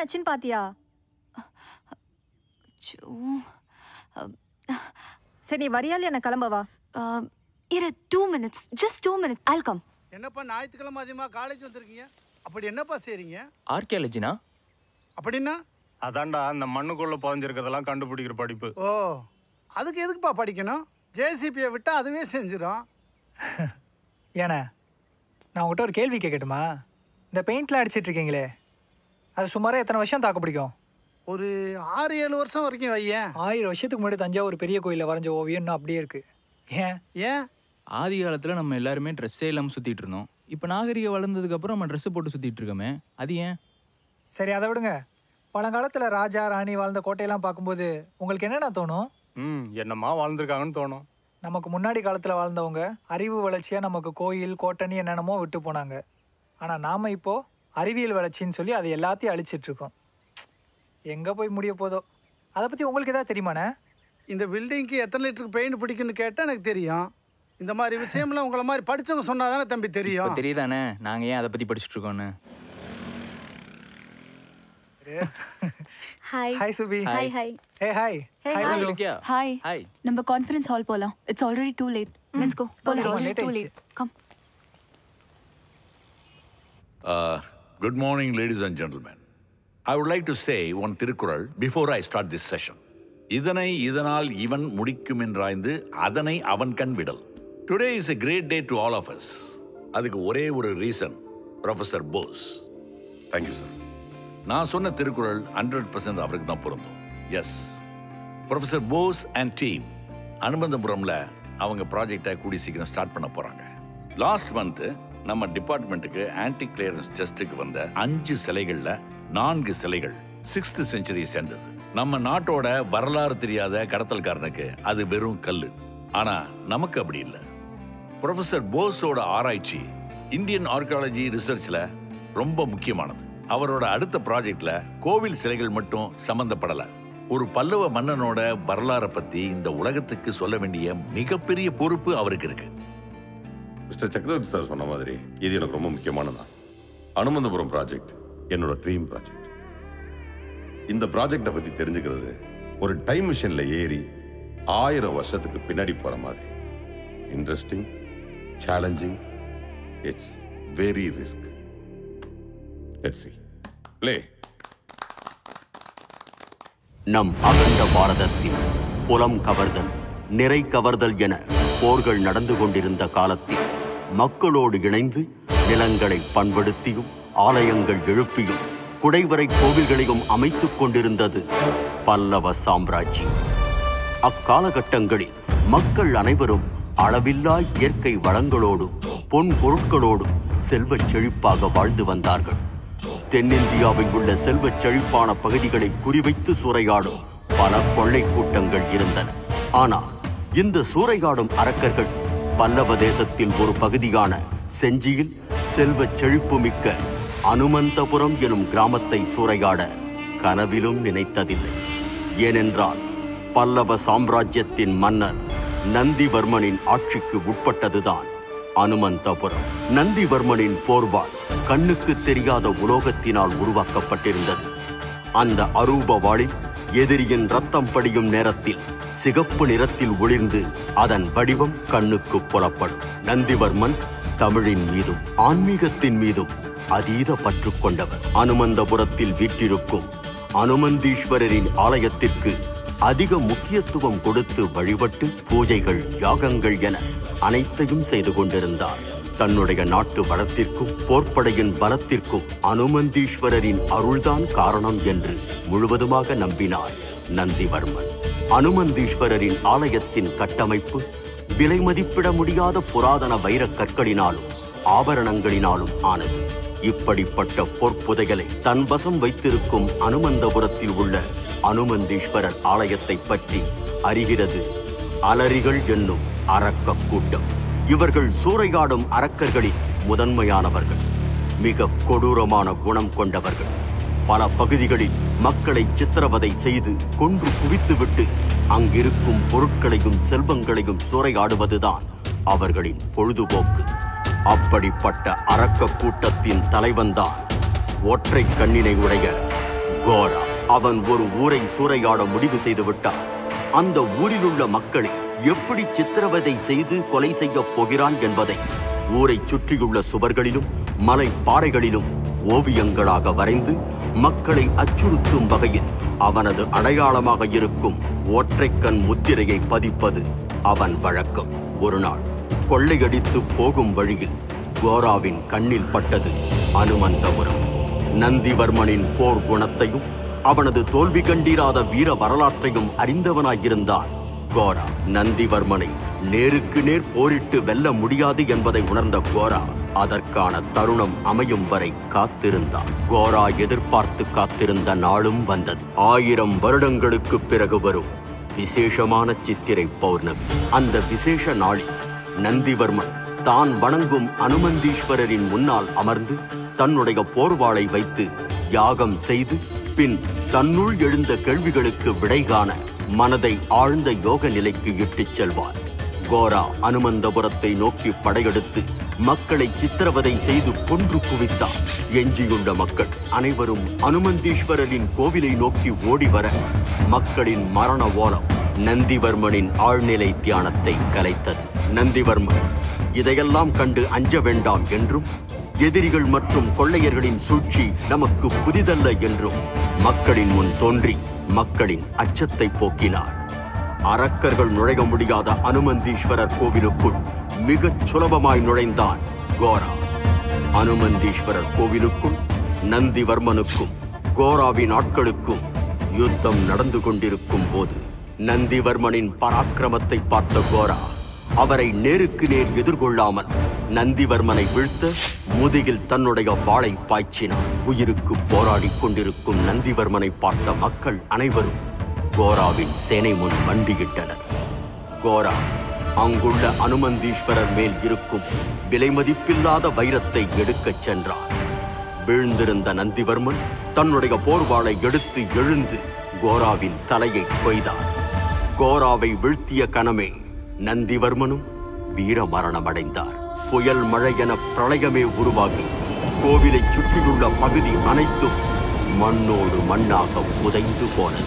என்னாச்சுன்னு பாத்தியா? சரி நீ வரியா இல்லையா? நான் கிளம்பவா? இரு 2 minutes, just 2 minutes, I'll come. என்னப்பா ஞாயிற்றுக்கிழமை அதிகமாக காலேஜ் வந்திருக்கீங்க? அப்படி என்னப்பா செய்றீங்க? ஆர்கியாலஜினா? அப்படின்னா அதான்டா அந்த மண்ணுக்குள்ள புதைஞ்சிருக்கிறதெல்லாம் கண்டுபிடிக்கிற படிப்பு. ஓ, அதுக்கு எதுக்குப்பா படிக்கணும்? ஜேசிபியை விட்டால் அதுவே செஞ்சிடும். ஏண்ணா நான் உங்கள்கிட்ட ஒரு கேள்வி கேட்கட்டுமா? இந்த பெயிண்ட்லாம் அடிச்சிட்டு இருக்கீங்களே, அது சுமாராக எத்தனை வருஷம் தாக்கு பிடிக்கும்? ஒரு 6-7 வருஷம் வரைக்கும் வையேன். 1000 வருஷத்துக்கு முன்னாடி தஞ்சாவூர் பெரிய கோயிலில் வரைஞ்ச ஓவியம் இன்னும் அப்படியே இருக்குது. ஏன்? ஆதி காலத்தில் நம்ம எல்லாருமே ட்ரெஸ்ஸே இல்லாமல் சுற்றிட்டு இருந்தோம். இப்போ நாகரிகம் வளர்ந்ததுக்கப்புறம் நம்ம ட்ரெஸ்ஸு போட்டு சுற்றிட்டு இருக்கோமே, அது ஏன்? சரி அதை விடுங்க. பழங்காலத்தில் ராஜா ராணி வாழ்ந்த கோட்டையெல்லாம் பார்க்கும்போது உங்களுக்கு என்னென்ன தோணும்? என்னம்மா வாழ்ந்துருக்காங்கன்னு தோணும். நமக்கு முன்னாடி காலத்தில் வாழ்ந்தவங்க அறிவு வளர்ச்சியாக நமக்கு கோயில் கோட்டைன்னு என்னென்னமோ விட்டு போனாங்க. ஆனால் நாம் இப்போது அறிவியல் வளர்ச்சின்னு சொல்லி அதை எல்லாத்தையும் அழிச்சிட்ருக்கோம். எங்கே போய் முடிய போதோ. அதை பற்றி உங்களுக்கு எதாவது தெரியுமாண்ணே? இந்த பில்டிங்க்கு எத்தனை லிட்டருக்கு பெயிண்ட் பிடிக்குன்னு கேட்டால் எனக்கு தெரியும். இந்த மாதிரி விஷயம்லாம் உங்களை மாதிரி படித்தவங்க சொன்னால் தானே தம்பி தெரியும். தெரியுதானே நாங்கள் ஏன் அதை பற்றி படிச்சுட்டு இருக்கோன்னு. Hi hi Subi. Hi hi. Hey hi. Hi hi. நம்ம கான்ஃபரன்ஸ் ஹால் போலாம். It's already too late. Let's go. போலாம். Too late. Come. Good morning, ladies and gentlemen. I would like to say one Thirukkural before I start this session. இதனை இதனால் இவன் முடிக்கும் என்றாய்ந்து அதனை அவன் கண் விடல். Today is a great day to all of us. அதுக்கு ஒரே ஒரு reason, professor Bose. Thank you sir. நான் சொன்ன திருக்குறள் 100% அவருக்கு தான் பொருந்தும். Yes, professor Bose and team அனுமந்தபுரம்ல அவங்க ப்ராஜெக்டை கூடி சீக்கிரம் ஸ்டார்ட் பண்ண போறாங்க. லாஸ்ட் மந்த் நம்ம டிபார்ட்மெண்ட்டுக்கு ஆன்டி கிளியரன்ஸ் டெஸ்ட்டுக்கு வந்த 5 சிலைகள்ல 4 சிலைகள் 6th செஞ்சுரியை சேர்ந்தது. நம்ம நாட்டோட வரலாறு தெரியாத கடத்தல்காரனுக்கு அது வெறும் கல்லு. ஆனா நமக்கு அப்படி இல்லை. ப்ரொஃபசர் போஸோட ஆராய்ச்சி இந்தியன் ஆர்கியாலஜி ரிசர்ச்ல ரொம்ப முக்கியமானது. அவரோட அடுத்த ப்ராஜெக்ட்ல கோவில் சிலைகள் மட்டும் சம்பந்தப்படல. ஒரு பல்லவ மன்னனோட வரலாறை பத்தி இந்த உலகத்துக்கு சொல்ல வேண்டிய மிகப்பெரிய பொறுப்பு அவருக்கு இருக்கு. மிஸ்டர் சக்கரவர்த்தி சார் சொன்ன மாதிரி இது எனக்கு ரொம்ப முக்கியமானதான். அனுமந்தபுரம் ப்ராஜெக்ட் என்னோட ட்ரீம் ப்ராஜெக்ட். இந்த ப்ராஜெக்டை பத்தி தெரிஞ்சுக்கிறது ஒரு டைம் மிஷின்ல ஏறி 1000 வருஷத்துக்கு பின்னாடி போற மாதிரி. Interesting, challenging, it's very risk. Let's see. Play. நம் அகண்ட பாரதத்தில் புலம் கவர்தல், நிறை கவர்தல் என போர்கள் நடந்து கொண்டிருந்த காலத்தில் மக்களோடு இணைந்து நிலங்களை பண்படுத்தியும் ஆலயங்கள் எழுப்பியும் குடைவரை கோவில்களையும் அமைத்துக் கொண்டிருந்தது பல்லவ சாம்ராஜ்யம். அக்காலகட்டங்களில் மக்கள் அனைவரும் அளவில்லா இயற்கை வளங்களோடும் பொன் பொருட்களோடும் செல்வச் செழிப்பாக வாழ்ந்து வந்தார்கள். தென்னிந்தியாவில் உள்ள செல்வச் செழிப்பான பகுதிகளை குறிவைத்து சூறையாடும் பல கொள்ளை கூட்டங்கள் இருந்தன. ஆனால் இந்த சூறையாடும் அரக்கர்கள் பல்லவ தேசத்தில் ஒரு பகுதியான செஞ்சியில் செல்வச் செழிப்பு மிக்க அனுமந்தபுரம் எனும் கிராமத்தை சூறையாட கனவிலும் நினைத்ததில்லை. ஏனென்றால் பல்லவ சாம்ராஜ்யத்தின் மன்னர் நந்திவர்மனின் ஆட்சிக்கு உட்பட்டதுதான் அனுமந்தபுரம். நந்திவர்மனின் போர்வாள் கண்ணுக்கு தெரியாத உலோகத்தினால் உருவாக்கப்பட்டிருந்தது. அந்த அரூப வாளில் எதிரியின் ரத்தம் படியும் நேரத்தில் சிகப்பு நிறத்தில் ஒளிர்ந்து அதன் வடிவம் கண்ணுக்கு புலப்படும். நந்திவர்மன் தமிழின் மீதும் ஆன்மீகத்தின் மீதும் அதீத பற்று கொண்டவர். அனுமந்தபுரத்தில் வீற்றிருக்கும் அனுமந்தீஸ்வரரின் ஆலயத்திற்கு அதிக முக்கியத்துவம் கொடுத்து வழிபட்டு பூஜைகள், யாகங்கள் என அனைத்தையும் செய்து கொண்டிருந்தார். தன்னுடைய நாட்டு வளத்திற்கும் போர்ப்படையின் பலத்திற்கும் அனுமந்தீஸ்வரரின் அருள்தான் காரணம் என்று முழுவதுமாக நம்பினார் நந்திவர்மன். அனுமந்தீஸ்வரரின் ஆலயத்தின் கட்டமைப்பு விலை மதிப்பிட முடியாத புராதன வைரக் கற்களினாலும் ஆபரணங்களினாலும் ஆனது. இப்படிப்பட்ட பொற்புதைகளை தன் வசம் வைத்திருக்கும் அனுமந்தபுரத்தில் உள்ள அனுமந்தீஸ்வரர் ஆலயத்தை பற்றி அறிகிறது அலரிகள் என்னும் அரக்க கூட்டம். இவர்கள் சூறையாடும் அரக்கர்களில் முதன்மையானவர்கள். மிக கொடூரமான குணம் கொண்டவர்கள். பல பகுதிகளில் மக்களை சித்திரவதை செய்து கொன்று குவித்துவிட்டு அங்கிருக்கும் பொருட்களையும் செல்வங்களையும் சூறையாடுவதுதான் அவர்களின் பொழுதுபோக்கு. அப்படிப்பட்ட அரக்க கூட்டத்தின் தலைவன்தான் ஒற்றை கண்ணினை உடைய கோரா அவன் ஒரு ஊரை சூறையாட முடிவு செய்து விட்டான். அந்த ஊரில் உள்ள மக்களை எப்படி சித்திரவதை செய்து கொலை செய்ய போகிறான் என்பதை ஊரை சுற்றியுள்ள சுவர்களிலும் மலை பாறைகளிலும் ஓவியங்களாக வரைந்து மக்களை அச்சுறுத்தும் வகையில் அவனது அடையாளமாக இருக்கும் ஒற்றைக்கண் முத்திரையை பதிப்பது அவன் வழக்கம். ஒரு நாள் கொள்ளையடித்து போகும் வழியில் கோராவின் கண்ணில் பட்டது அனுமந்தபுரம். நந்திவர்மனின் போர் குணத்தையும் அவனது தோல்வி கண்டிராத வீர வரலாற்றையும் அறிந்தவனாயிருந்தான் கோரா. நந்திவர்மனை நேருக்கு நேர் போரிட்டு வெல்ல முடியாது என்பதை உணர்ந்த கோரா அதற்கான தருணம் அமையும் வரை காத்திருந்தான். கோரா எதிர்பார்த்து காத்திருந்த நாளும் வந்தது. 1000 வருடங்களுக்கு பிறகு வரும் விசேஷமான சித்திரை பௌர்ணமி. அந்த விசேஷ நாளில் நந்திவர்மன் தான் வணங்கும் அனுமந்தீஸ்வரரின் முன்னால் அமர்ந்து தன்னுடைய போர்வாளை வைத்து யாகம் செய்து பின் தன்னுள் எழுந்த கேள்விகளுக்கு விடை காண மனதை ஆழ்ந்த யோக நிலைக்கு இட்டுச் செல்வார். கோரா அனுமந்தபுரத்தை நோக்கி படையெடுத்து மக்களை சித்திரவதை செய்து கொன்று குவித்தார். எஞ்சியுள்ள மக்கள் அனைவரும் அனுமந்தீஸ்வரரின் கோவிலை நோக்கி ஓடி வர மக்களின் மரண ஓலம் நந்திவர்மனின் ஆழ்நிலை தியானத்தை கலைத்தது. நந்திவர்மன் இதையெல்லாம் கண்டு அஞ்ச வேண்டாம் என்றும் எதிரிகள் மற்றும் கொள்ளையர்களின் சூழ்ச்சி நமக்கு புதிதல்ல என்றும் மக்களின் முன் தோன்றி மக்களின் அச்சத்தை போக்கினார். அரக்கர்கள் நுழைய முடியாத அனுமந்தீஸ்வரர் கோவிலுக்குள் மிகச் சுலபமாய் நுழைந்தான் கோரா. அனுமந்தீஸ்வரர் கோவிலுக்குள் நந்திவர்மனுக்கும் கோராவின் ஆட்களுக்கும் யுத்தம் நடந்து கொண்டிருக்கும் போது நந்திவர்மனின் பராக்கிரமத்தை பார்த்த கோரா அவரை நேருக்கு நேர் எதிர்கொள்ளாமல் நந்திவர்மனை வீழ்த்த முதுகில் தன்னுடைய வாளை பாய்ச்சினார். உயிருக்கு போராடி கொண்டிருக்கும் நந்திவர்மனை பார்த்த மக்கள் அனைவரும் கோராவின் சேனை முன் மண்டியிட்டனர். கோரா அங்குள்ள அனுமந்தீஸ்வரர் மேல் இருக்கும் விலைமதிப்பில்லாத வைரத்தை எடுக்கச் சென்றார். வீழ்ந்திருந்த நந்திவர்மன் தன்னுடைய போர்வாளை எடுத்து எழுந்து கோராவின் தலையை கொய்தார். கோராவை வீழ்த்திய கணமே நந்திவர்மனும் வீர மரணமடைந்தார். புயல் மழை என பிரளயமே உருவாகி கோவிலை சுற்றியுள்ள பகுதி அனைத்தும் மண்ணோடு மண்ணாக புதைந்து போனது.